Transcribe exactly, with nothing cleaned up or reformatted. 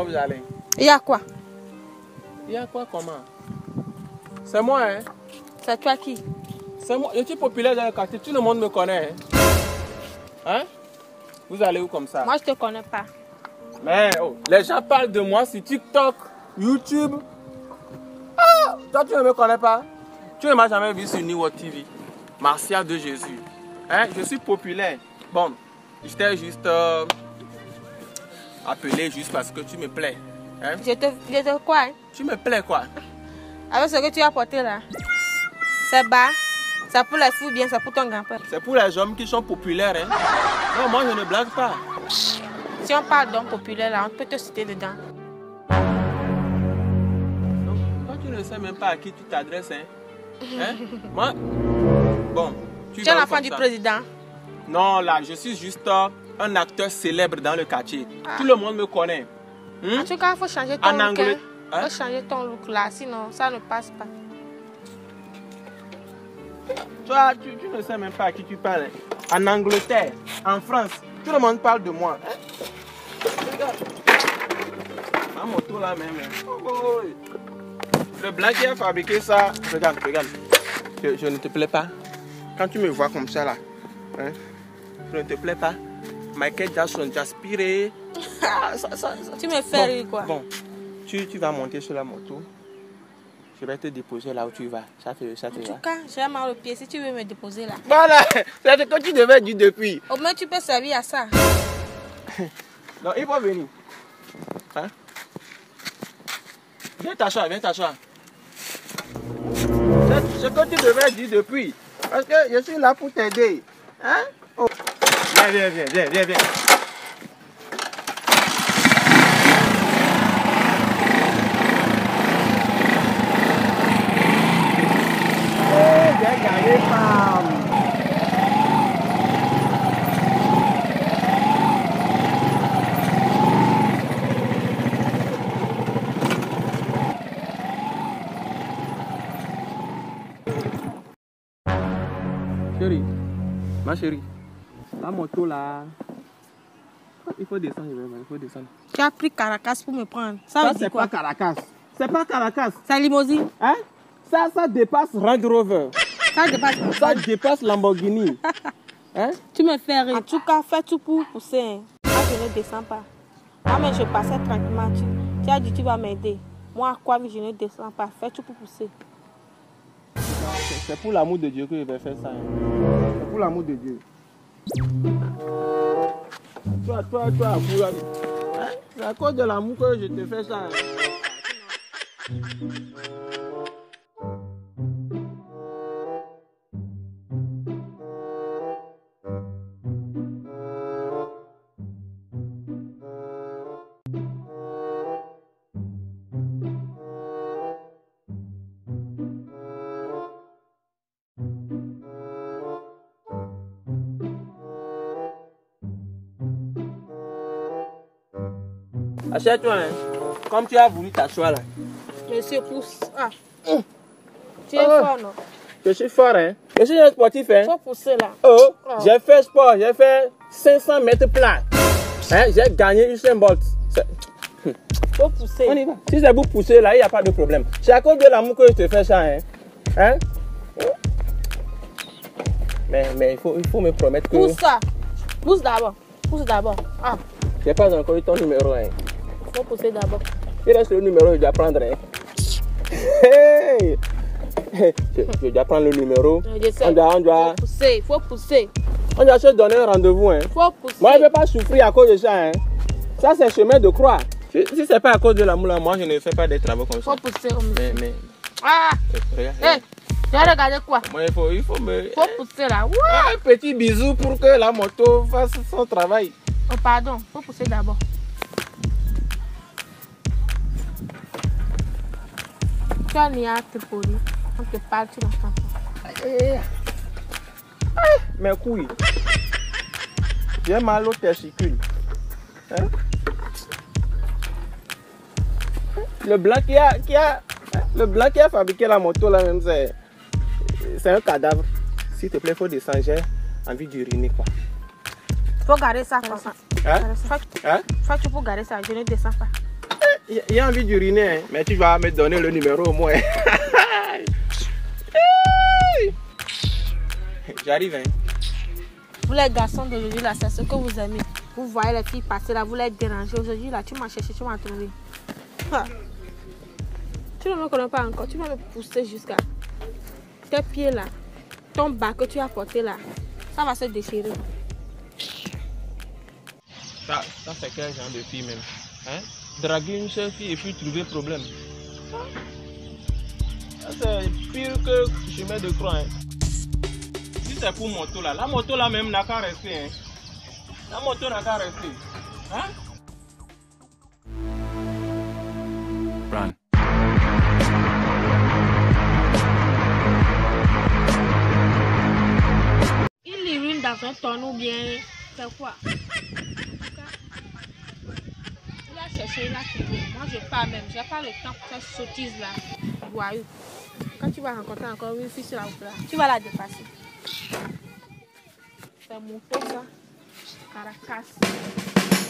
vous allez? Il y a quoi? Il y a quoi comment? C'est moi, hein? C'est toi qui? C'est moi. Je suis populaire dans le quartier, tout le monde me connaît. Hein? Hein? Vous allez où comme ça? Moi, je te connais pas. Mais oh, les gens parlent de moi sur TikTok, YouTube. Ah, toi, tu ne me connais pas? Tu ne m'as jamais vu sur New World T V. Martial de Jésus. Hein? Je suis populaire. Bon, j'étais juste euh, appelé juste parce que tu me plais. Hein? Je te, je te quoi? Hein? Tu me plais quoi? Avec ce que tu as porté là. C'est bas. C'est pour les fous bien, c'est pour ton grand-père. C'est pour les hommes qui sont populaires. Hein? Non, moi je ne blague pas. Si on parle d'homme populaire là, on peut te citer dedans. Donc, toi tu ne sais même pas à qui tu t'adresses. Hein? Hein? Moi, bon. Tu es l'enfant du président? Non, là, je suis juste euh, un acteur célèbre dans le quartier. Ah. Tout le monde me connaît. Hmm? En tout cas, il faut changer ton en look. anglais. Il hein? faut changer ton look là, sinon ça ne passe pas. Toi, tu, tu ne sais même pas à qui tu parles. En Angleterre, en France, tout le monde parle de moi. Hein? Regarde. Ma moto là même. Oh, oh. Le blanc qui a fabriqué ça, regarde, regarde. Je, je ne te plais pas. Quand tu me vois comme ça là, hein, je ne te plais pas. Michael Jackson, j'aspirais. Ah, ça, ça, ça. Tu me fais bon, rire quoi. Bon, tu, tu vas monter sur la moto. Je vais te déposer là où tu vas. Ça te, ça te en va. tout cas, j'ai mal au pied. Si tu veux me déposer là. Voilà, c'est ce que tu devais dire depuis. Au moins tu peux servir à ça. Non, il faut venir. Hein? Viens t'asseoir, viens t'asseoir. C'est ce que tu devais dire depuis. Parce que je suis là pour t'aider. Hein? Oh. Viens, viens, viens, viens, viens, viens. Oh, j'ai gagné, femme. Chérie, ma chérie, la moto là, il faut descendre, il faut descendre. Tu as pris Caracas pour me prendre. Ça, Ça c'est pas Caracas. C'est pas Caracas. C'est limousine. Hein? Ça, ça dépasse Range Rover. Ça dépasse. Ça dépasse Lamborghini. Hein? Tu me fais rire. En tout cas, fais tout pour pousser. Hein. Moi, je ne descends pas. Moi, mais je passais tranquillement. Tu, tu as dit tu vas m'aider. Moi, quoi, je ne descends pas. Fais tout pour pousser. C'est pour l'amour de Dieu que je vais faire ça. Hein. C'est pour l'amour de Dieu. Toi, toi, toi, pour... Hein? C'est à cause de l'amour que je te fais ça. Hein. Achète-toi, hein. Comme tu as voulu t'asseoir là. Monsieur pousse. Ah. Mmh. Tu es oh. fort, non? Je suis fort, hein. Je suis un sportif, hein. Faut pousser là. Oh, oh. J'ai fait sport, j'ai fait cinq cents mètres plats. Hein? J'ai gagné Usain Bolt. Faut pousser. On y va. Si c'est pour pousser là, il n'y a pas de problème. C'est à cause de l'amour que je te fais ça, hein. Hein? Mais, mais il, faut, il faut me promettre que... Pousse ça. Pousse d'abord. Pousse d'abord. Ah. J'ai pas encore eu ton numéro, hein. Faut pousser d'abord. Il reste le numéro, je dois prendre, hein. Hey! Je, je dois prendre le numéro. Je sais. On doit, on doit... Faut pousser. Faut pousser. On doit se donner un rendez-vous, hein. Faut pousser. Moi, je ne vais pas souffrir à cause de ça, hein. Ça, c'est chemin de croix. Si, si ce n'est pas à cause de l'amour, là, moi, je ne fais pas des travaux comme ça. Faut pousser. Mais, mais... Ah! Regarde. Hey! Tu as regardé quoi? Moi, il faut, il faut me... Faut pousser là. Ouais. Un petit bisou pour que la moto fasse son travail. Oh, pardon. Faut pousser d'abord. Tu as mis à te poli. On te parle, tu n'entends pas. Mes couilles. J'ai mal au testicule. Hein? Le blanc qui a, qui a, le blanc qui a fabriqué la moto là même, c'est, c'est un cadavre. S'il te plaît, faut descendre. J'ai envie d'uriner quoi. Faut garder ça comme ça. Hein? Fais Hein? tu pour garder ça, je ne descends pas. Il y a envie d'uriner, hein, mais tu vas me donner le numéro au moins. J'arrive, hein. Vous les garçons d'aujourd'hui là, c'est ce que vous aimez. Vous voyez les filles passer là, vous les dérangez. Aujourd'hui là, tu m'as cherché, tu m'as trouvé. Ah. Tu ne me connais pas encore, tu vas me pousser jusqu'à tes pieds là. Ton bas que tu as porté là, ça va se déchirer. Ça, ça c'est quel genre de fille même, hein? Draguer une seule fille et puis trouver problème. Ça c'est pire que chemin de croix, hein. Si c'est pour moto là, la moto là même n'a qu'à rester, hein. La moto n'a qu'à rester, hein? Run. Il urine dans un tonneau bien, c'est quoi? Il a cherché, il a trouvé. Moi je pars même, j'ai pas le temps pour cette sottise là. Voyou. Quand tu vas rencontrer encore une fille sur la route là, tu vas la dépasser. C'est mon pote ça. Caracas.